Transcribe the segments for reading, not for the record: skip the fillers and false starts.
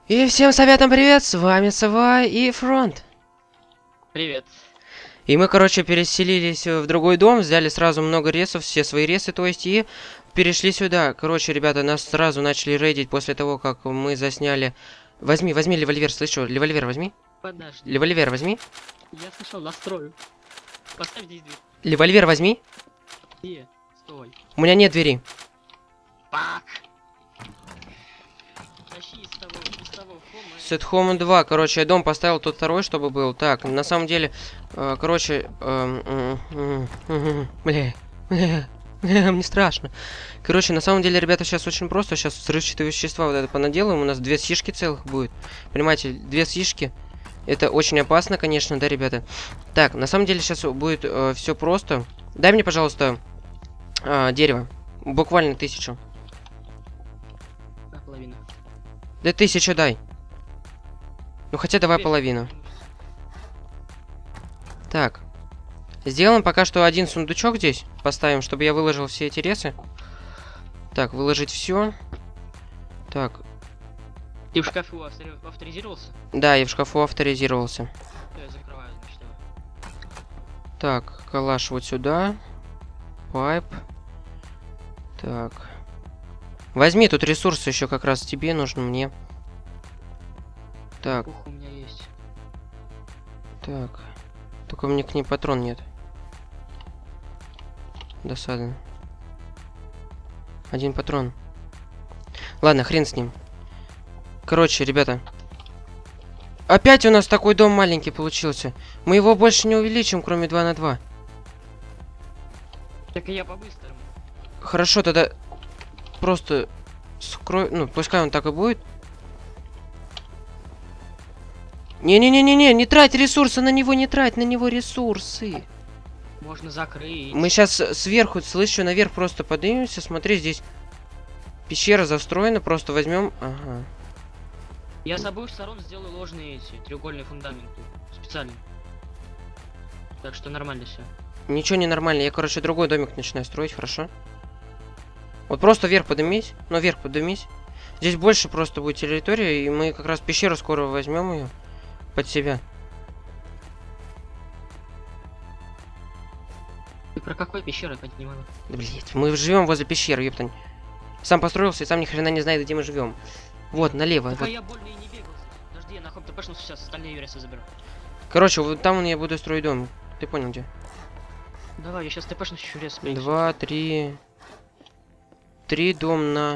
И всем советам привет, с вами Сова и Фронт. Привет. И мы, короче, переселились в другой дом, взяли сразу много ресов, все свои ресы, то есть, и перешли сюда. Короче, ребята, нас сразу начали рейдить после того, как мы засняли... Возьми револьвер, слышу, револьвер возьми. Подожди. Револьвер возьми. Я слышал, настрою. Поставь здесь дверь. Револьвер возьми. Где? Стой. У меня нет двери. Пак! Тащи из того хома. Set Home 2, короче, я дом поставил тот второй, чтобы был. Так, на самом деле, короче, бля, мне страшно. Короче, на самом деле, ребята, сейчас очень просто. Сейчас взрывчатые вещества вот это понаделаем. У нас 2 сишки целых будет. Понимаете, 2 сишки. Это очень опасно, конечно, да, ребята. Так, на самом деле, сейчас будет все просто. Дай мне, пожалуйста, дерево. Буквально 1000. Половина. Да 1000 дай. Ну хотя давай половину. Так. Сделаем пока что один сундучок здесь. Поставим, чтобы я выложил все эти ресы. Так, выложить все. Так. Ты в шкафу авторизировался? Да, я в шкафу авторизировался. Я закрываю, значит, его. Так, калаш вот сюда. Пайп. Так. Возьми, тут ресурсы еще как раз тебе нужно, мне. Так. Ух, у меня есть. Так. Только мне к ней патрон нет. Досадно. Один патрон. Ладно, хрен с ним. Короче, ребята. Опять у нас такой дом маленький получился. Мы его больше не увеличим, кроме 2 на 2. Так и я по-быстрому. Хорошо, тогда просто скрой... Ну, пускай он так и будет. Не-не-не-не-не, не трать ресурсы на него, не трать на него ресурсы. Можно закрыть. Мы сейчас сверху, слышу, наверх просто поднимемся. Смотри, здесь пещера застроена, просто возьмем... Ага. Я с обоих сторон сделаю ложные эти треугольные фундаменты. Специально. Так что нормально все. Ничего не нормально. Я, короче, другой домик начинаю строить, хорошо? Вот просто вверх поднимись. Ну, вверх поднимись. Здесь больше просто будет территория, и мы как раз пещеру скоро возьмем ее под себя. Ты про какой пещеры понять не могу? Да, блять, мы живем возле пещеры, ёптань. Сам построился и сам ни хрена не знает, где мы живем. Вот, налево. Так Вот. а я больно и не бегал. Подожди, я на хоп тпшну сейчас остальные ресы заберу. Короче, вот там я буду строить дом. Ты понял, где? Давай, я сейчас тпшну еще рез. 2, 3. 3 дом на...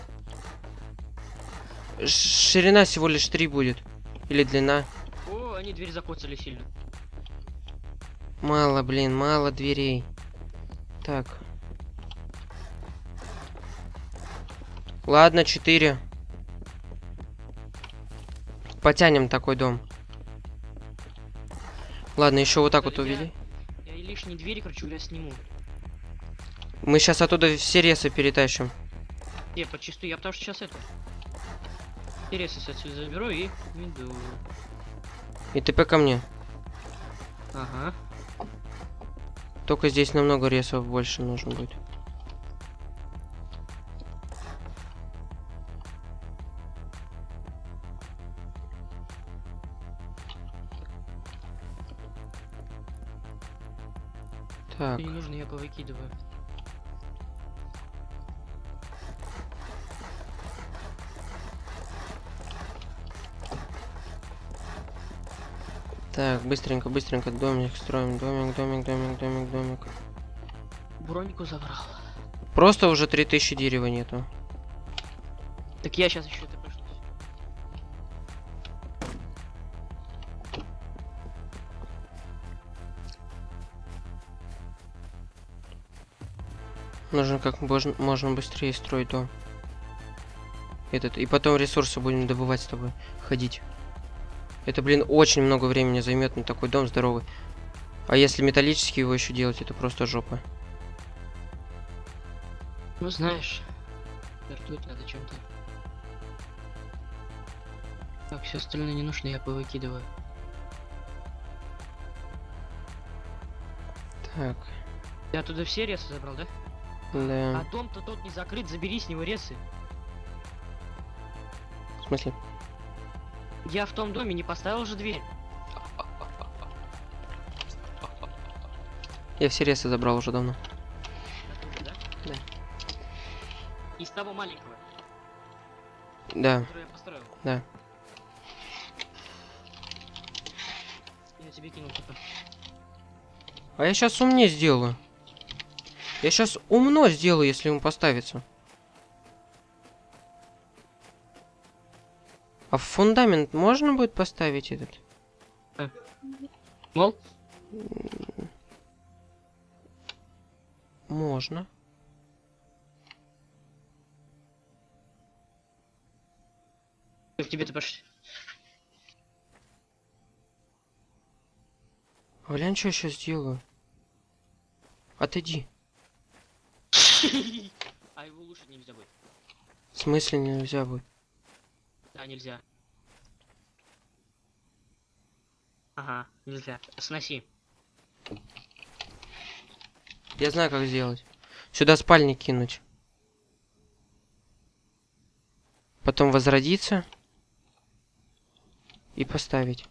Ширина всего лишь 3 будет. Или длина. О, они дверь закоцали сильно. Мало, блин, мало дверей. Так. Ладно, 4. Потянем такой дом. Ладно, еще вот так вот увели. Я лишние двери, короче, я сниму. Мы сейчас оттуда все ресы перетащим. Не, подчистую, я потому что сейчас это... Интересы отсюда заберу и иду. И ТП ко мне. Ага. Только здесь намного ресов больше нужно будет. Так. Не нужно, я повыкидываю. Так, быстренько, быстренько домик строим. Домик. Бронику забрал. Просто уже 3000 дерева нету. Так я сейчас еще тпшнусь. Нужно как можно быстрее строить дом. Этот. И потом ресурсы будем добывать с тобой. Ходить. Это, блин, очень много времени займет на такой дом здоровый. А если металлический его еще делать, это просто жопа. Ну знаешь, вертуть надо чем-то. Так, все остальное не нужно, я повыкидываю. Так. Я оттуда все ресы забрал, да? Да. А дом-то тот не закрыт, забери с него ресы. В смысле? Я в том доме не поставил же дверь. Я все ресы забрал уже давно. Оттуда, да? Да. Из того маленького, Да, который я построил. да. Я тебе кинул типа. А я сейчас умнее сделаю. Я сейчас умно сделаю, если ему поставится. А в фундамент можно будет поставить этот? Мол? Можно. К тебе-то пошли. Глянь, что я сейчас сделаю. Отойди. А его лучше нельзя будет. В смысле нельзя будет? Да, нельзя. Ага, нельзя. Сноси. Я знаю, как сделать. Сюда спальник кинуть. Потом возродиться. И поставить.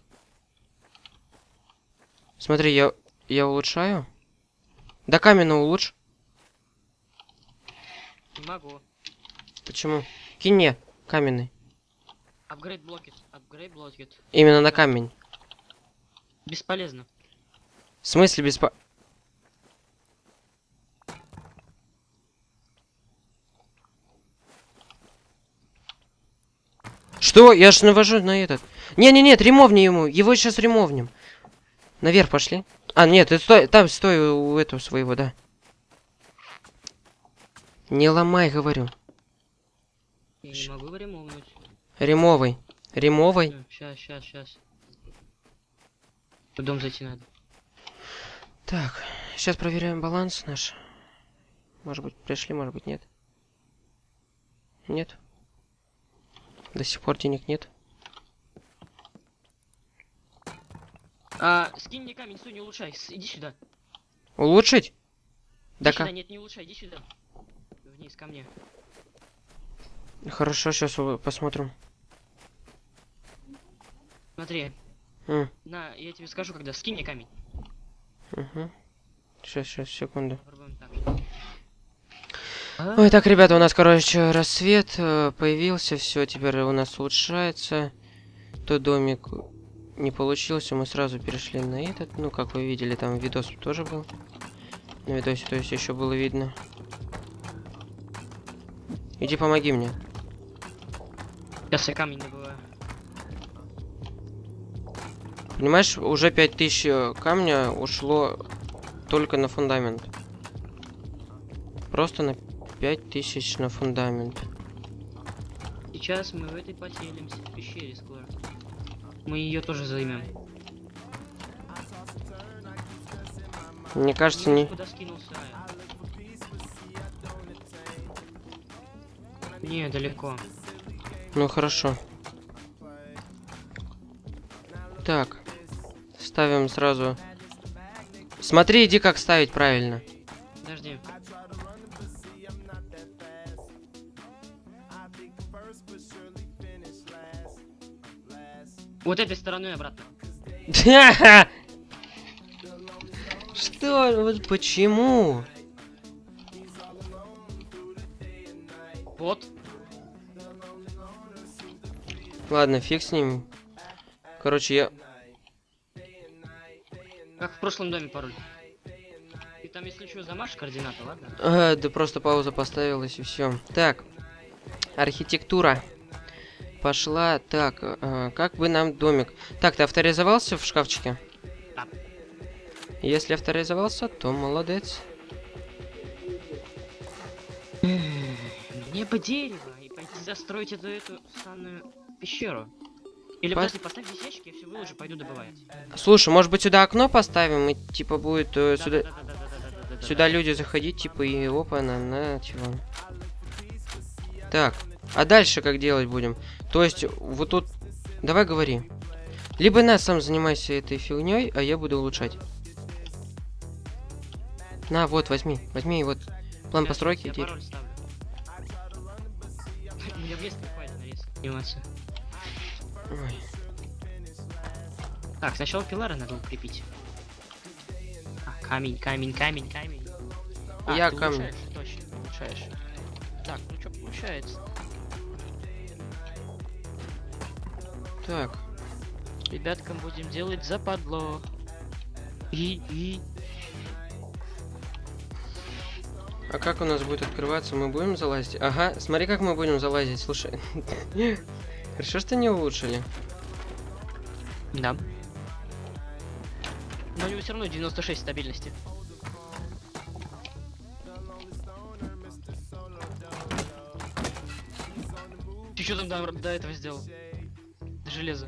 Смотри, я улучшаю. Да каменно улучшь. Не могу. Почему? Кинь мне каменный. Апгрейд блокет. Апгрейд блокет. Именно на камень. Бесполезно. В смысле Что? Я ж навожу на этот. Не-не-нет, ремовни ему. Его сейчас ремовнем. Наверх пошли. А, нет, ты стой, там стой у этого своего, да. Не ломай, говорю. Я не могу его ремовнуть. Ремовый. Ремовый. Сейчас. В дом зайти надо. Так, сейчас проверяем баланс наш. Может быть, пришли, может быть, нет. Нет. До сих пор денег нет. Скинь мне камень, стой, не улучшай. Иди сюда. Улучшить? Да Иди сюда, как? нет, не улучшай, иди сюда. Вниз, ко мне. Хорошо, сейчас посмотрим. Смотри. М, На, я тебе скажу, когда. Скинь мне камень. угу. Сейчас, секунду. Попробуем так. Ой, так, ребята, у нас, короче, рассвет появился, все, теперь у нас улучшается. Тот домик не получился, мы сразу перешли на этот. Ну, как вы видели, там видос тоже был. На видосе, то есть еще было видно. Иди помоги мне. Сейчас я камень добываю. Понимаешь, уже 5000 камня ушло только на фундамент. Просто на 5000 на фундамент. Сейчас мы в этой поселимся, в пещере скоро. Мы ее тоже займем. Мне кажется, не... Куда скинулся? Не, далеко. Ну, хорошо. Так. Ставим сразу. Смотри, иди, как ставить правильно. Подожди. Вот этой стороной обратно. Что? Вот почему? Вот. Ладно, фиг с ним. Короче, я... Как в прошлом доме пароль. Ты там, если что, замажешь координаты, ладно? Да просто пауза поставилась и все. Так. Архитектура. Пошла. Так, как бы нам домик... Так, ты авторизовался в шкафчике? Да. Если авторизовался, то молодец. Мне бы дерево и пойти застроить эту самую пещеру. Или подожди, поставь здесь ящики, я все выложу, пойду добывать. Слушай, может быть сюда окно поставим и типа будет Да, сюда... да, да, да, да, да, да, да, Сюда да. люди заходить, типа, и опа, на чего. Так, а дальше как делать будем? То есть, вот тут... Давай говори. Либо нас сам занимайся этой фигней, а я буду улучшать. На, вот, возьми. Возьми, вот. План Сейчас, постройки. я Теперь. пароль ставлю. Мне в лес не хватит на лес. Сниматься. Ой. Так, сначала пилары надо укрепить. А, камень. А, Я ты камень. улучшаешь, точно, улучшаешь. Так, ну что получается? Так. Ребяткам будем делать западло. И. А как у нас будет открываться? Мы будем залазить? Ага, смотри, как мы будем залазить. Слушай. Хорошо, что не улучшили. Да. Но у него все равно 96 стабильности. Ты что там до этого сделал? Железо.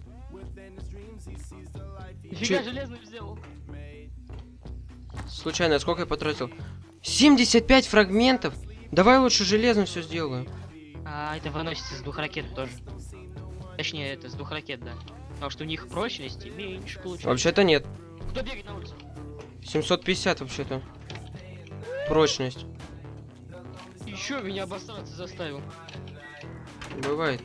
Нифига железным сделал. Случайно, сколько я потратил? 75 фрагментов? Давай лучше железно все сделаю. А, это выносится с 2 ракет тоже. Точнее, это с 2 ракет, да. Потому что у них прочности меньше получается. Вообще-то нет. Кто бегает на улицу? 750 вообще-то. Прочность. Еще меня обосраться заставил. Бывает.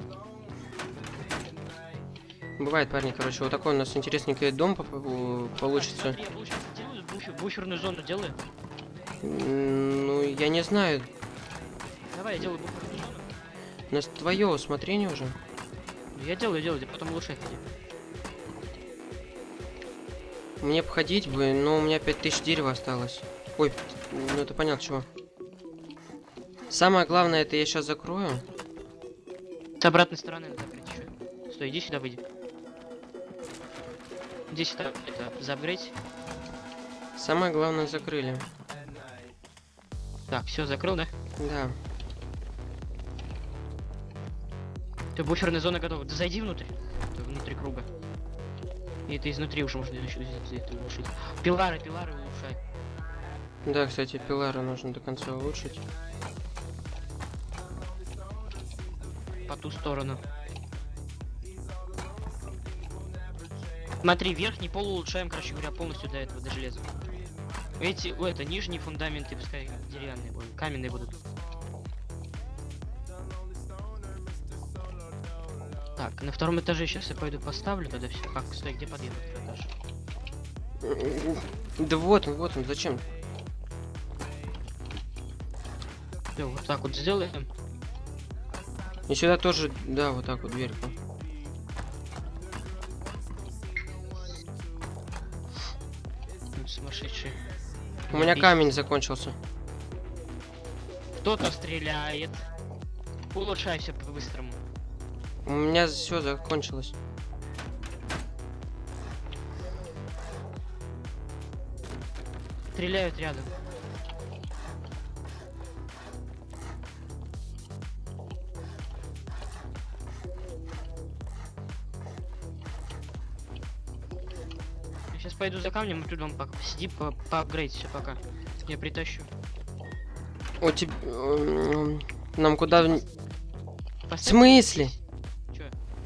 Бывает, парни, короче, вот такой у нас интересненький дом получится. Смотри, я получается делаю буферную зону, делаю. Ну, я не знаю. Давай, я делаю буферную зону. На твое усмотрение уже. Я делаю, потом улучшай ходи. Мне обходить бы, но у меня 5000 дерева осталось. Ой, ну это понятно чего. Самое главное, это я сейчас закрою. С обратной стороны надо закрыть еще. Стой, иди сюда, выйди. Иди сюда, это, заапгрейдь. Самое главное закрыли. Так, все, закрыл, да? Да. Ты буферная зона готова. Да зайди внутрь. Это внутри круга. И это изнутри уже можно это улучшить. Пилары улучшай. Да, кстати, пилары нужно до конца улучшить. По ту сторону. Смотри, верхний пол улучшаем, короче говоря, полностью до этого, до железа. Эти, это, нижние фундаменты, пускай деревянные будут, каменные будут. Так, на втором этаже сейчас я пойду поставлю тогда все. Как, стой, где подъезд этаж? Да вот он, зачем? Всё, вот так вот сделаем. И сюда тоже, да, вот так вот дверьку. Сумасшедший. У меня камень закончился. Кто-то стреляет. Улучшай все по-быстрому. У меня все закончилось. Стреляют рядом. Я сейчас пойду за камнем, и тут вам пока сиди, поапгрейд все пока. Я притащу. У тебя... Нам куда... В Поставь смысле? Чё?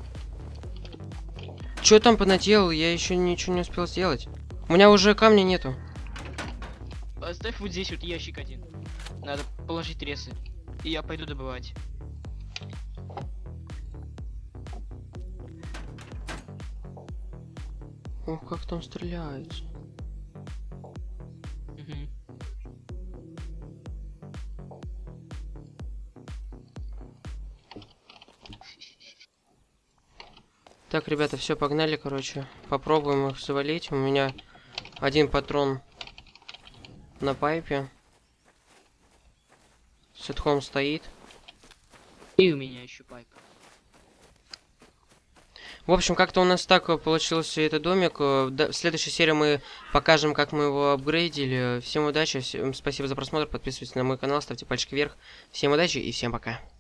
Чё там понаделал? Я еще ничего не успел сделать. У меня уже камня нету. Поставь вот здесь вот ящик один. Надо положить ресы. И я пойду добывать. Ох, как там стреляются. Мгм. Так, ребята, все, погнали, короче. Попробуем их завалить. У меня один патрон на пайпе. Сетхом стоит. И у меня еще пайп. В общем, как-то у нас так получился этот домик. В следующей серии мы покажем, как мы его апгрейдили. Всем удачи, всем спасибо за просмотр. Подписывайтесь на мой канал, ставьте пальчики вверх. Всем удачи и всем пока.